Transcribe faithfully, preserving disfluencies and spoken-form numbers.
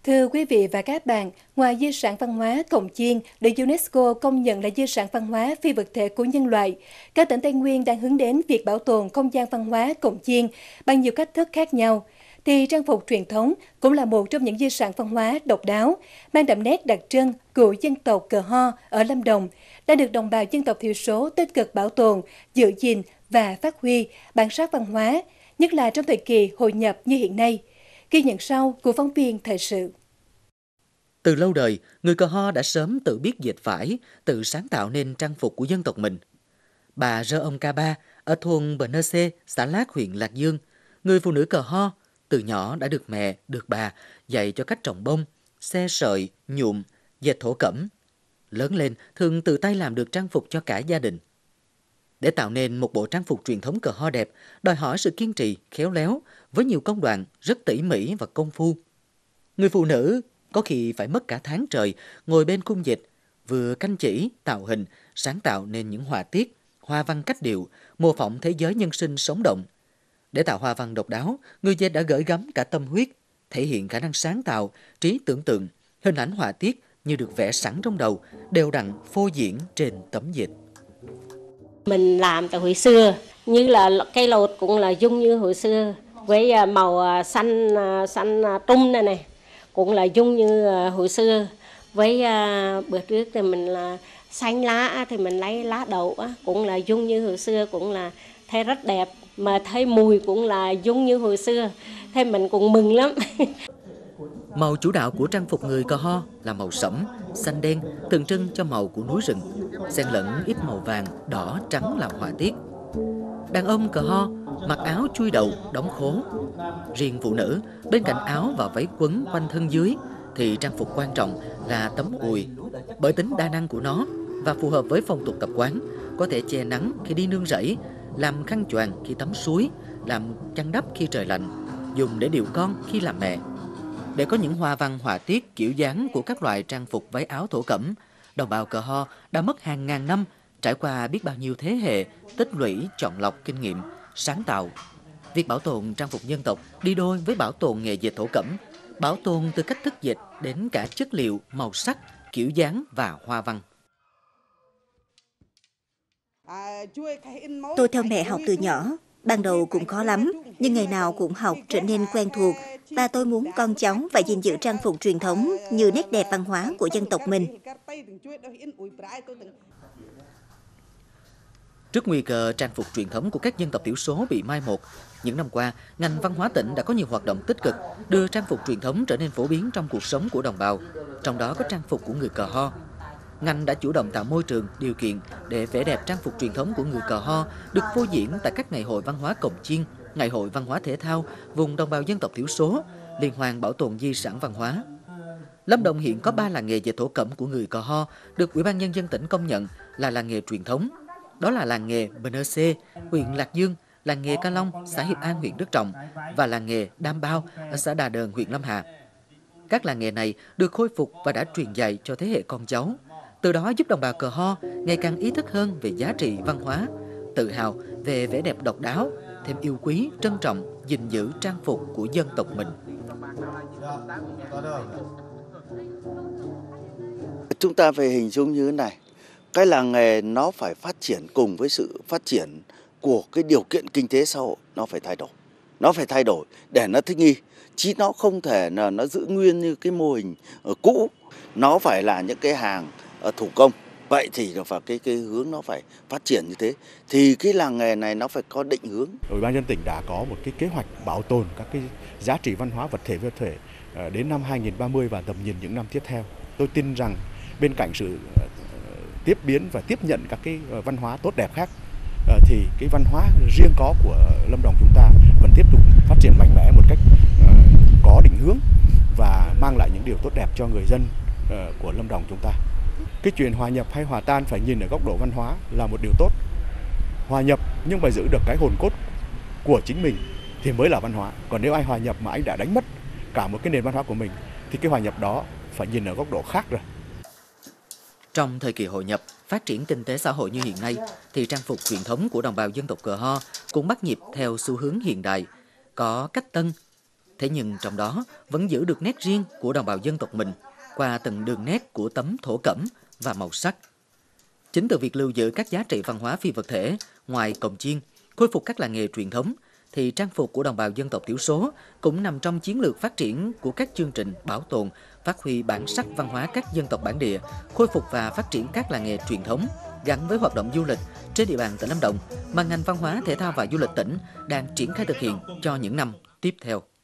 Thưa quý vị và các bạn, ngoài di sản văn hóa cồng chiêng được UNESCO công nhận là di sản văn hóa phi vật thể của nhân loại, các tỉnh Tây Nguyên đang hướng đến việc bảo tồn không gian văn hóa cồng chiêng bằng nhiều cách thức khác nhau. Thì trang phục truyền thống cũng là một trong những di sản văn hóa độc đáo, mang đậm nét đặc trưng của dân tộc Cờ Ho ở Lâm Đồng, đã được đồng bào dân tộc thiểu số tích cực bảo tồn, giữ gìn và phát huy bản sắc văn hóa, nhất là trong thời kỳ hội nhập như hiện nay. Ghi nhận sau của phóng viên thời sự. Từ lâu đời, người Cờ Ho đã sớm tự biết dệt vải, tự sáng tạo nên trang phục của dân tộc mình. Bà Rơ Ông Ca Ba ở thôn Bờ Nơ Xê, xã Lát, huyện Lạc Dương, người phụ nữ Cờ Ho, từ nhỏ đã được mẹ, được bà dạy cho cách trồng bông, xe sợi, nhuộm, dệt thổ cẩm. Lớn lên, thường tự tay làm được trang phục cho cả gia đình. Để tạo nên một bộ trang phục truyền thống Cờ Ho đẹp, đòi hỏi sự kiên trì, khéo léo, với nhiều công đoạn rất tỉ mỉ và công phu. Người phụ nữ có khi phải mất cả tháng trời ngồi bên khung dệt, vừa canh chỉ, tạo hình, sáng tạo nên những họa tiết, hoa văn cách điệu, mô phỏng thế giới nhân sinh sống động. Để tạo hoa văn độc đáo, người dệt đã gửi gắm cả tâm huyết, thể hiện khả năng sáng tạo, trí tưởng tượng, hình ảnh họa tiết như được vẽ sẵn trong đầu, đều đặn phô diễn trên tấm dệt. Mình làm từ hồi xưa, như là cây lột cũng là dung như hồi xưa, với màu xanh xanh trung này này, cũng là dung như hồi xưa. Với bữa trước thì mình là xanh lá thì mình lấy lá đậu cũng là dung như hồi xưa, cũng là thấy rất đẹp, mà thấy mùi cũng là dung như hồi xưa, thế mình cũng mừng lắm. Màu chủ đạo của trang phục người Cờ Ho là màu sẫm, xanh đen, tượng trưng cho màu của núi rừng, xen lẫn ít màu vàng, đỏ, trắng làm họa tiết. Đàn ông Cờ Ho mặc áo chui đầu, đóng khố. Riêng phụ nữ, bên cạnh áo và váy quấn quanh thân dưới thì trang phục quan trọng là tấm ùi, bởi tính đa năng của nó và phù hợp với phong tục tập quán, có thể che nắng khi đi nương rẫy, làm khăn choàng khi tắm suối, làm chăn đắp khi trời lạnh, dùng để điều con khi làm mẹ. Để có những hoa văn họa tiết kiểu dáng của các loại trang phục váy áo thổ cẩm, đồng bào Cờ Ho đã mất hàng ngàn năm, trải qua biết bao nhiêu thế hệ, tích lũy, chọn lọc kinh nghiệm, sáng tạo. Việc bảo tồn trang phục dân tộc đi đôi với bảo tồn nghề dệt thổ cẩm, bảo tồn từ cách thức dệt đến cả chất liệu, màu sắc, kiểu dáng và hoa văn. Tôi theo mẹ học từ nhỏ, ban đầu cũng khó lắm, nhưng ngày nào cũng học trở nên quen thuộc, và tôi muốn con cháu phải gìn giữ trang phục truyền thống như nét đẹp văn hóa của dân tộc mình. Trước nguy cơ trang phục truyền thống của các dân tộc thiểu số bị mai một, những năm qua, ngành văn hóa tỉnh đã có nhiều hoạt động tích cực đưa trang phục truyền thống trở nên phổ biến trong cuộc sống của đồng bào, trong đó có trang phục của người Cờ Ho. Ngành đã chủ động tạo môi trường, điều kiện để vẻ đẹp trang phục truyền thống của người Cờ Ho được phô diễn tại các ngày hội văn hóa cồng chiêng, ngày hội văn hóa thể thao vùng đồng bào dân tộc thiểu số, liên hoan bảo tồn di sản văn hóa. Lâm Đồng hiện có ba làng nghề dệt thổ cẩm của người Cờ Ho được Ủy ban Nhân dân tỉnh công nhận là làng nghề truyền thống. Đó là làng nghề Bờ Nơ Xê, huyện Lạc Dương, làng nghề Ca Long, xã Hiệp An, huyện Đức Trọng và làng nghề Đam Bao ở xã Đà Đờn, huyện Lâm Hà. Các làng nghề này được khôi phục và đã truyền dạy cho thế hệ con cháu, từ đó giúp đồng bào Cờ Ho ngày càng ý thức hơn về giá trị văn hóa, tự hào về vẻ đẹp độc đáo, thêm yêu quý, trân trọng, gìn giữ trang phục của dân tộc mình. Chúng ta phải hình dung như thế này, cái làng nghề nó phải phát triển cùng với sự phát triển của cái điều kiện kinh tế xã hội, nó phải thay đổi. Nó phải thay đổi để nó thích nghi, chứ nó không thể là nó giữ nguyên như cái mô hình cũ. Nó phải là những cái hàng thủ công. Vậy thì phải cái cái hướng nó phải phát triển như thế, thì cái làng nghề này nó phải có định hướng. Ủy ban nhân tỉnh đã có một cái kế hoạch bảo tồn các cái giá trị văn hóa vật thể vật thể đến năm hai nghìn không trăm ba mươi và tầm nhìn những năm tiếp theo. Tôi tin rằng bên cạnh sự tiếp biến và tiếp nhận các cái văn hóa tốt đẹp khác, thì cái văn hóa riêng có của Lâm Đồng chúng ta vẫn tiếp tục phát triển mạnh mẽ một cách có định hướng và mang lại những điều tốt đẹp cho người dân của Lâm Đồng chúng ta. Cái chuyện hòa nhập hay hòa tan phải nhìn ở góc độ văn hóa là một điều tốt. Hòa nhập nhưng mà giữ được cái hồn cốt của chính mình thì mới là văn hóa. Còn nếu anh hòa nhập mà anh đã đánh mất cả một cái nền văn hóa của mình thì cái hòa nhập đó phải nhìn ở góc độ khác rồi. Trong thời kỳ hội nhập, phát triển kinh tế xã hội như hiện nay, thì trang phục truyền thống của đồng bào dân tộc Cờ Ho cũng bắt nhịp theo xu hướng hiện đại, có cách tân. Thế nhưng trong đó vẫn giữ được nét riêng của đồng bào dân tộc mình qua từng đường nét của tấm thổ cẩm và màu sắc. Chính từ việc lưu giữ các giá trị văn hóa phi vật thể, ngoài cồng chiêng, khôi phục các làng nghề truyền thống, thì trang phục của đồng bào dân tộc thiểu số cũng nằm trong chiến lược phát triển của các chương trình bảo tồn, phát huy bản sắc văn hóa các dân tộc bản địa, khôi phục và phát triển các làng nghề truyền thống gắn với hoạt động du lịch trên địa bàn tỉnh Lâm Đồng mà ngành văn hóa, thể thao và du lịch tỉnh đang triển khai thực hiện cho những năm tiếp theo.